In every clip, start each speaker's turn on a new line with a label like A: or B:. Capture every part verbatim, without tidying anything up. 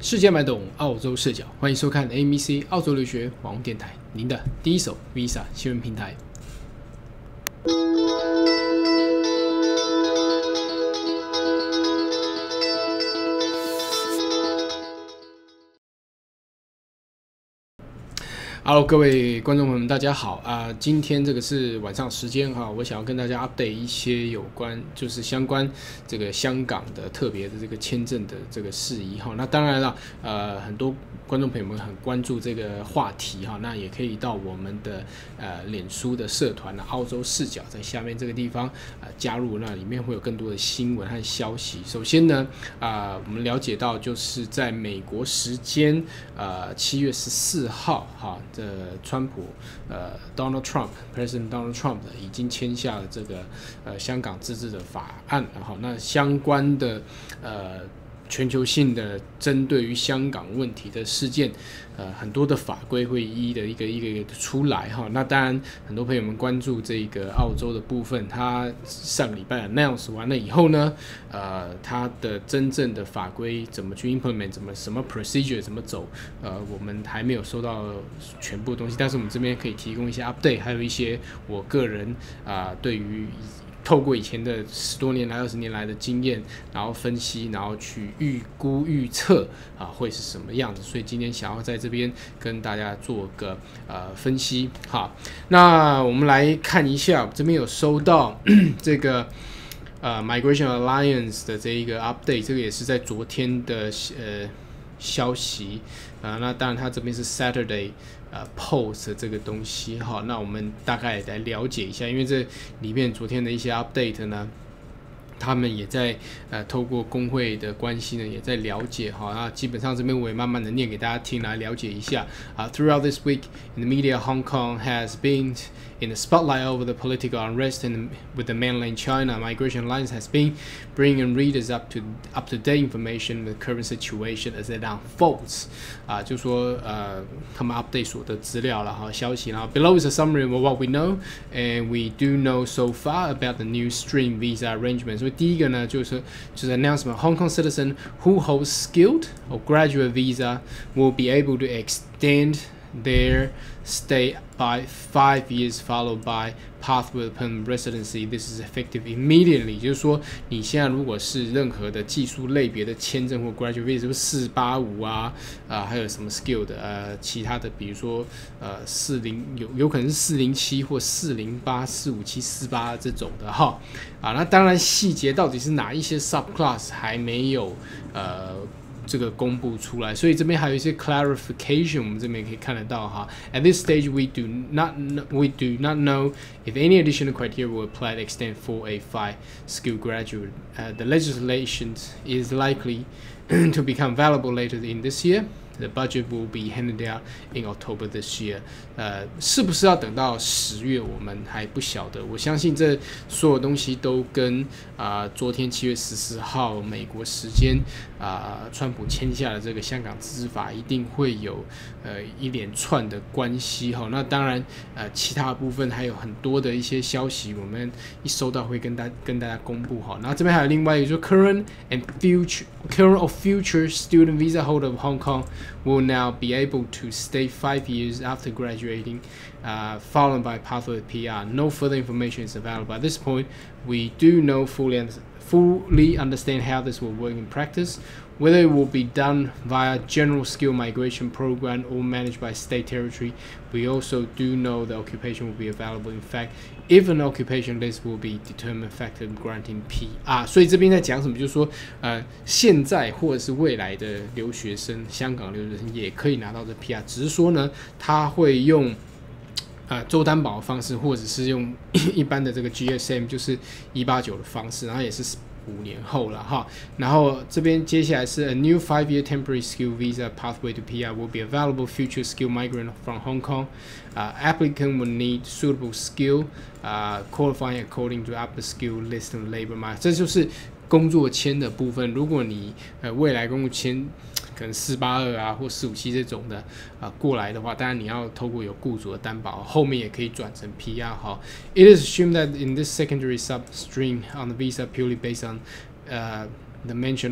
A: 世界脉动，澳洲视角，欢迎收看 A M C 澳洲留学网络电台，您的第一手 Visa 新闻平台。Hello， 各位观众朋友们，大家好啊、呃！今天这个是晚上时间哈，我想要跟大家 update 一些有关就是相关这个香港的特别的这个签证的这个事宜哈。那当然了，呃，很多观众朋友们很关注这个话题哈，那也可以到我们的呃脸书的社团呢，澳洲视角，在下面这个地方呃加入，那里面会有更多的新闻和消息。首先呢，啊、呃，我们了解到就是在美国时间呃七月十四号哈。这川普呃 Donald Trump，President Donald Trump 已经签下了这个呃香港自治的法案，然后那相关的呃全球性的针对于香港问题的事件，呃很多的法规会一一的一个一个一个出来哈。那当然很多朋友们关注这个澳洲的部分，它上个礼拜 announce 完了以后呢，呃它的真正的法规怎么去 implement， 怎么什么 procedure 怎么走，呃我们还没有收到全部的东西，但是我们这边可以提供一些 update， 还有一些我个人啊、呃、对于透过以前的十多年来、二十年来的经验，然后分析，然后去预估、预测啊会是什么样子。所以今天想要在这边跟大家做个呃分析。好，那我们来看一下，这边有收到这个呃 Migration Alliance 的这一个 update， 这个也是在昨天的呃消息啊、呃。那当然，它这边是 Saturday。呃 ，post 这个东西哈，那我们大概来了解一下，因为这里面昨天的一些 update 呢，他们也在呃透过工会的关系呢，也在了解哈。那基本上这边我也慢慢的念给大家听，来了解一下啊。Throughout this week in the media, Hong Kong has been in the spotlight over the political unrest in, with the mainland China. Migration Alliance has been bringing readers up to up to date information with current situation as it unfolds. 啊，就说呃他们 update 所的资料了哈，消息。然后 below is a summary of what we know and we do know so far about the new stream visa arrangement. 所以第一个呢，就是就是 announcement Hong Kong citizen who holds skilled or graduate visa will be able to extend their stay by five years, followed by pathway permanent residency. This is effective immediately. 就是说，你现在如果是任何的技术类别的签证或 graduate visa， 就是四八五啊，啊、呃，还有什么 skill 的，呃，其他的，比如说，呃，四零有有可能是四零七或四零八、四五七、四八这种的哈，啊，那当然细节到底是哪一些 subclass 还没有，呃。这个公布出来，所以这边还有一些 clarification， 我们这边可以看得到哈。At this stage, we do not we do not know if any additional criteria will apply to extend four A five skilled graduate. Uh, the legislation is likely to become available later in this year. The budget will be handed out in October this year. 呃，是不是要等到十月？我们还不晓得。我相信这所有东西都跟啊、呃，昨天七月十四号美国时间啊、呃，川普签下的这个香港自治法一定会有呃一连串的关系哈。那当然，呃，其他部分还有很多的一些消息，我们一收到会跟大跟大家公布哈。然后这边还有另外一个，就 current and future current or future student visa holder of Hong Kong will now be able to stay five years after graduating, uh, followed by pathway P R. No further information is available. At this point, we do know fully, under, fully understand how this will work in practice, whether it will be done via general skill migration program or managed by state territory. We also do know the occupation will be available. In fact, if an occupation list will be determined factor in granting P R. 所以这边在讲什么？就是说，呃，现在或者是未来的留学生，香港留学生也可以拿到这 P R， 只是说呢，他会用呃州担保的方式，或者是用一般的这个 G S M， 就是一八九的方式，然后也是五年后了哈。然后这边接下来是 a new five-year temporary skill visa pathway to P R will be available future skill migrant from Hong Kong. Uh, applicant will need suitable skill, uh, qualifying according to upper skill list of labor market. 这就是工作签的部分。如果你呃未来工作签可能四八二啊或四五七这种的啊、呃、过来的话，当然你要透过有雇主的担保，后面也可以转成 P R 哈。It is assumed that in this secondary substream on the visa purely based on uh, the mention of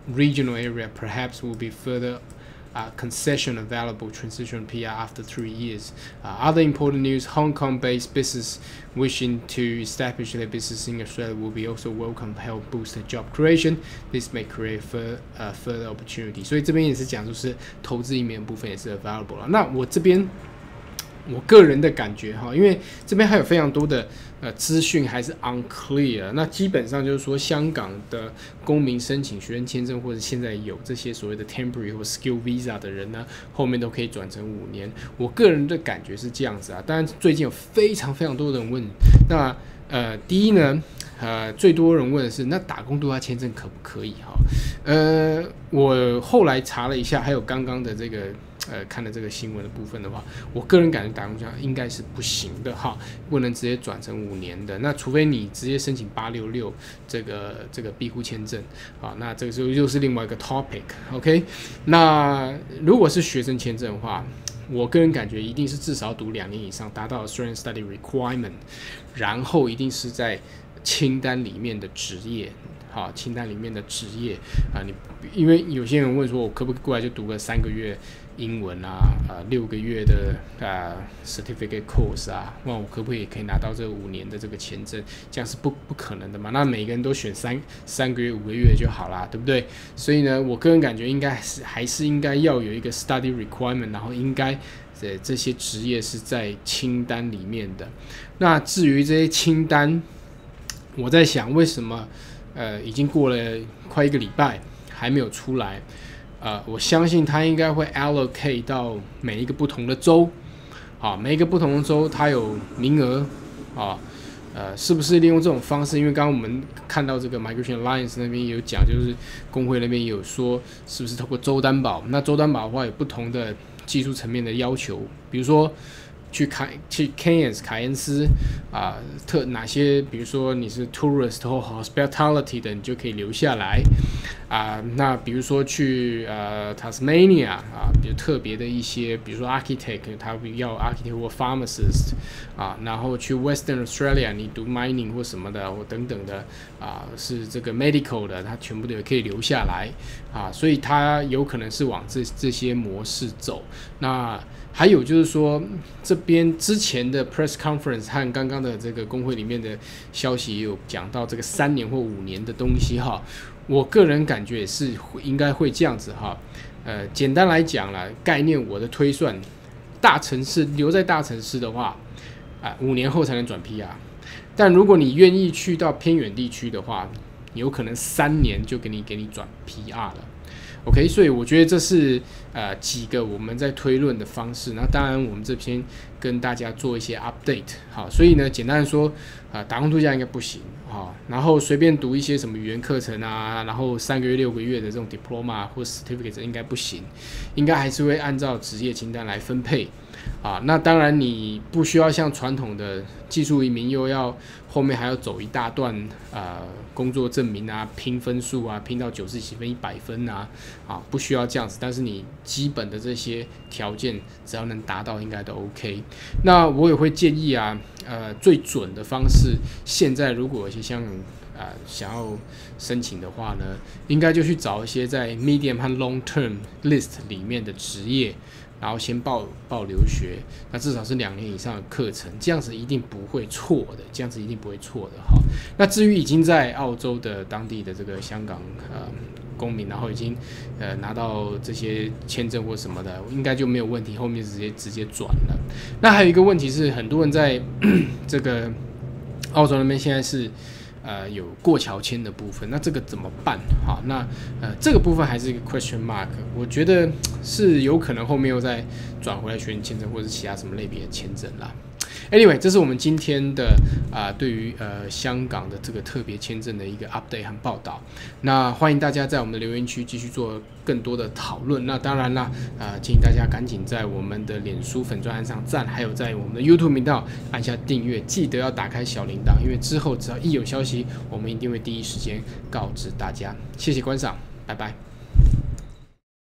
A: regional area, perhaps will be further Uh, concession available transition P R after three years. Uh, other important news: Hong Kong-based business wishing to establish their business in Australia will be also welcome to help boost job creation. This may create further uh, further opportunity. 所以这边也是讲，就是投资移民的部分也是 available 了。那我这边。我个人的感觉哈，因为这边还有非常多的呃资讯还是 unclear， 那基本上就是说，香港的公民申请学生签证或者现在有这些所谓的 temporary 或 skill visa 的人呢，后面都可以转成五年。我个人的感觉是这样子啊，当然最近有非常非常多的人问，那呃第一呢，呃最多人问的是，那打工度假签证可不可以哈？呃，我后来查了一下，还有刚刚的这个。呃，看了这个新闻的部分的话，我个人感觉打工度假应该是不行的哈，不能直接转成五年的。那除非你直接申请八六六这个这个庇护签证啊，那这个时候又是另外一个 topic。OK， 那如果是学生签证的话，我个人感觉一定是至少读两年以上，达到 Australian Study Requirement， 然后一定是在清单里面的职业。好，清单里面的职业啊，你因为有些人问说，我可不可以过来就读个三个月英文啊，呃，六个月的啊 certificate course 啊，那我可不可以可以拿到这五年的这个签证？这样是不不可能的嘛？那每个人都选三三个月、五个月就好啦，对不对？所以呢，我个人感觉应该是还是应该要有一个 study requirement， 然后应该这这些职业是在清单里面的。那至于这些清单，我在想为什么？呃，已经过了快一个礼拜，还没有出来。呃，我相信他应该会 allocate 到每一个不同的州，啊，每一个不同的州它有名额，啊，呃，是不是利用这种方式？因为刚刚我们看到这个 Migration Alliance 那边也有讲，就是工会那边也有说，是不是透过州担保？那州担保的话有不同的技术层面的要求，比如说。去凯去 Cairns 凯恩斯啊、呃，特哪些？比如说你是 tourist 或 hospitality 的，你就可以留下来啊、呃。那比如说去呃 Tasmania 啊，比如特别的一些，比如说 architect， 他要 architect 或 pharmacist 啊，然后去 Western Australia， 你读 mining 或什么的，或等等的啊，是这个 medical 的，他全部都可以留下来啊，所以他有可能是往这这些模式走。那还有就是说，这边之前的 press conference 和刚刚的这个工会里面的消息也有讲到这个三年或五年的东西哈。我个人感觉也是应该会这样子哈。呃，简单来讲啦，概念我的推算，大城市留在大城市的话，啊、呃，五年后才能转 P R。但如果你愿意去到偏远地区的话，有可能三年就给你给你转 P R 了。OK， 所以我觉得这是呃几个我们在推论的方式。那当然，我们这边跟大家做一些 update。好，所以呢，简单的说，呃，打工度假应该不行，好，然后随便读一些什么语言课程啊，然后三个月、六个月的这种 diploma 或 certificate 应该不行，应该还是会按照职业清单来分配。啊，那当然你不需要像传统的技术移民，又要后面还要走一大段呃工作证明啊，拼分数啊，拼到九十几分、一百分啊，啊不需要这样子。但是你基本的这些条件只要能达到，应该都 OK。那我也会建议啊，呃，最准的方式，现在如果有些香港啊、呃、想要申请的话呢，应该就去找一些在 medium 和 long term list 里面的职业。然后先报报留学，那至少是两年以上的课程，这样子一定不会错的，这样子一定不会错的哈。那至于已经在澳洲的当地的这个香港呃公民，然后已经呃拿到这些签证或什么的，应该就没有问题，后面直接直接转了。那还有一个问题是，很多人在这个澳洲那边现在是。呃，有过桥签的部分，那这个怎么办？好，那呃，这个部分还是一个 question mark， 我觉得是有可能后面又再转回来学生签证或者其他什么类别的签证啦。Anyway， 这是我们今天的啊、呃，对于呃香港的这个特别签证的一个 update 和报道。那欢迎大家在我们的留言区继续做更多的讨论。那当然啦，呃，建议大家赶紧在我们的脸书粉专按上赞，还有在我们的 YouTube 频道按下订阅，记得要打开小铃铛，因为之后只要一有消息，我们一定会第一时间告知大家。谢谢观赏，拜拜。